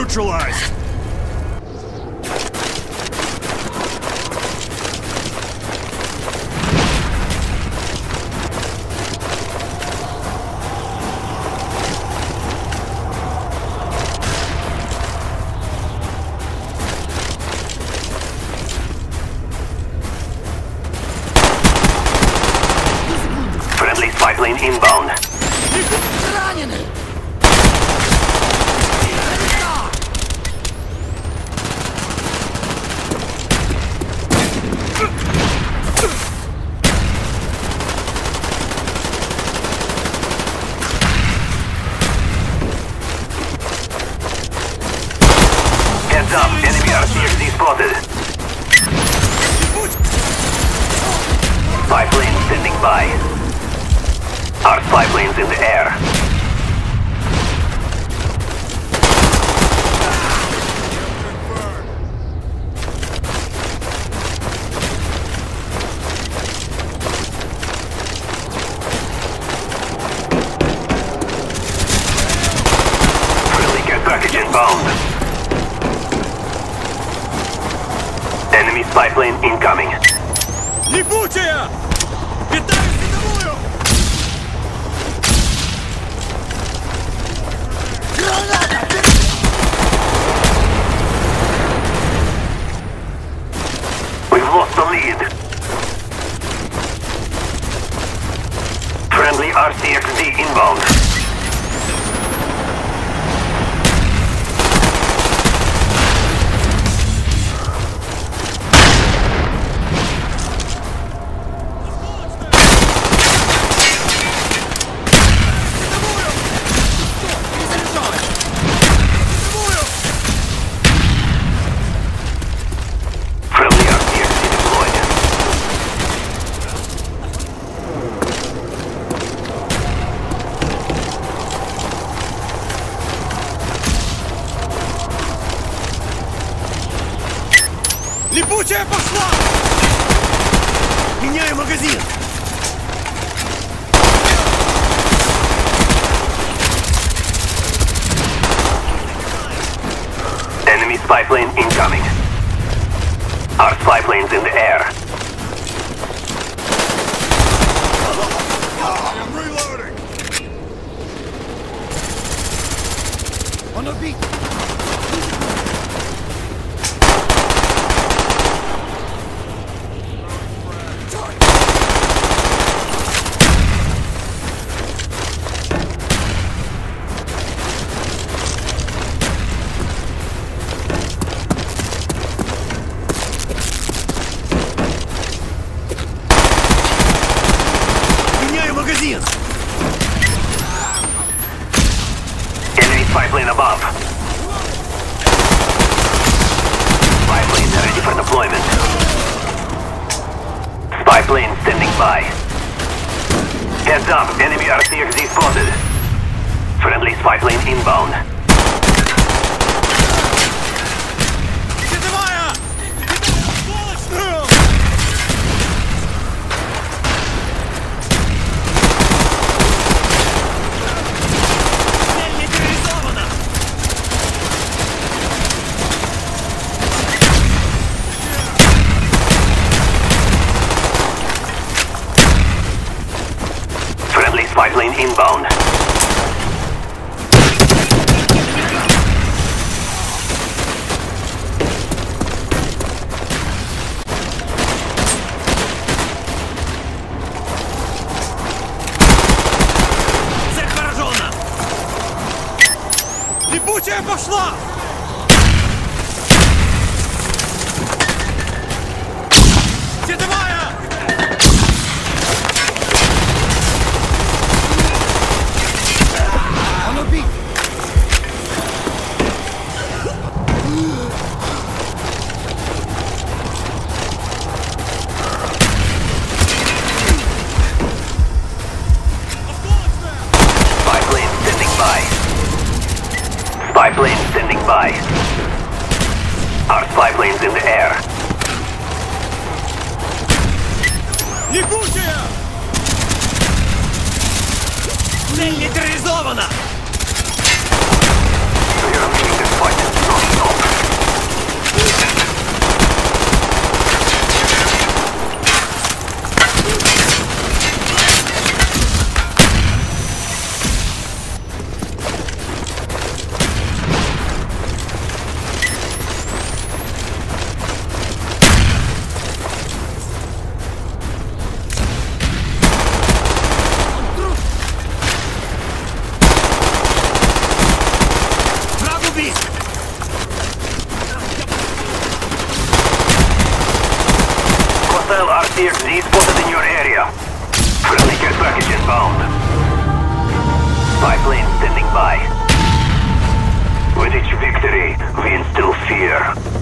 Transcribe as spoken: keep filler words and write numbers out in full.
neutralized! Friendly spy plane inbound. Heads up, enemy R C X D spotted. Spy plane standing by. Our spy planes in the air. Friendly care package inbound. Enemy spy plane incoming. Липучая! Питаю световую! We've lost the lead. Friendly R C X D inbound. Friendly R C X D deployed. Липучая пошла! Меняю магазин! Enemy spy plane incoming. Our spy plane's in the air. I'm reloading! On the beat! Меняю магазин! Enemy spy plane above. Spy plane ready for deployment. Spy plane standing by. Heads up, enemy R C X D spotted. Friendly spy plane inbound. Световая! Сволочь! Цель нейтрализована! Friendly spy plane inbound. Цель поражена! Липучая пошла! Световая! Он убит! Spy plane standing by. Spy plane standing by. Our spy plane's in the air. Липучая! Цель нейтрализована! We are leading this fight. E X Z spotted in your area. Friendly care package inbound. Spy plane standing by. With each victory, we instill fear.